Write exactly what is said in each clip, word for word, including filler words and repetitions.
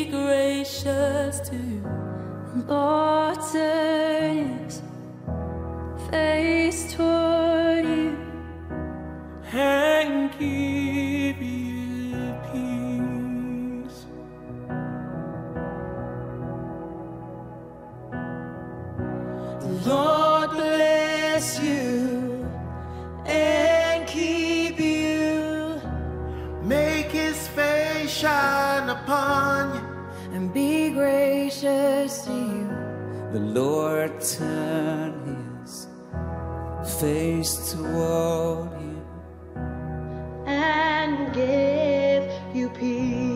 be gracious to you. Lord, turn his face toward you and give you peace. The Lord bless you and keep you, make his face shine upon you, and be gracious to you. The Lord turn his face toward you and give you peace.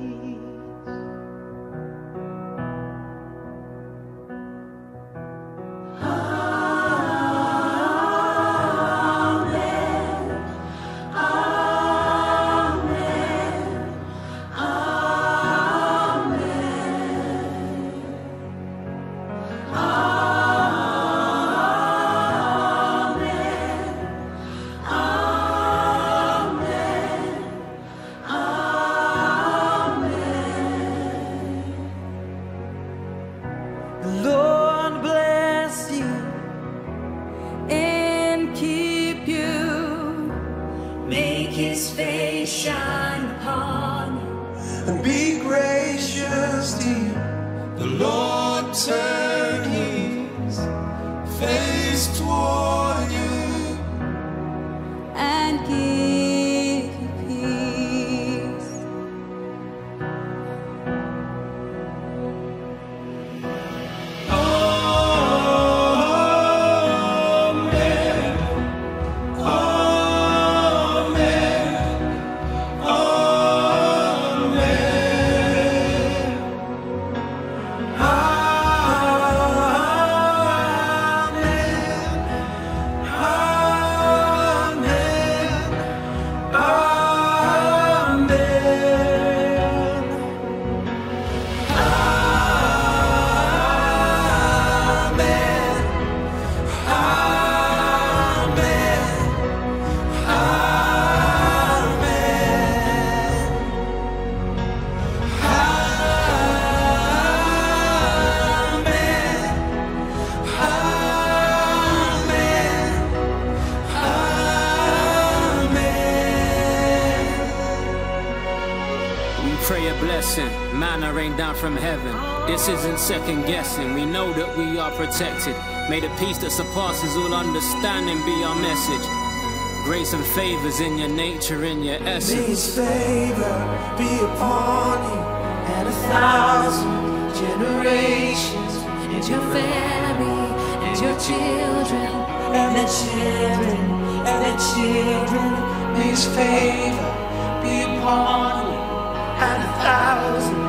Manna rain down from heaven. This isn't second guessing. We know that we are protected. May the peace that surpasses all understanding be our message. Grace and favors in your nature, in your essence. May his favor be upon you and a thousand generations, and your family, and your children, and their children, and their children. May his favor be upon you and a thousand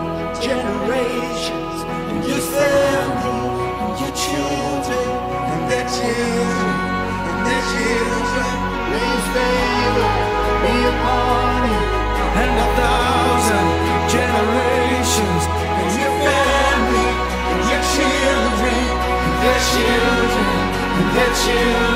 generations, and your family, and your children, and their children, and their children. May his favor be upon you, and a thousand generations, and your family, and your children, and their children, and their children.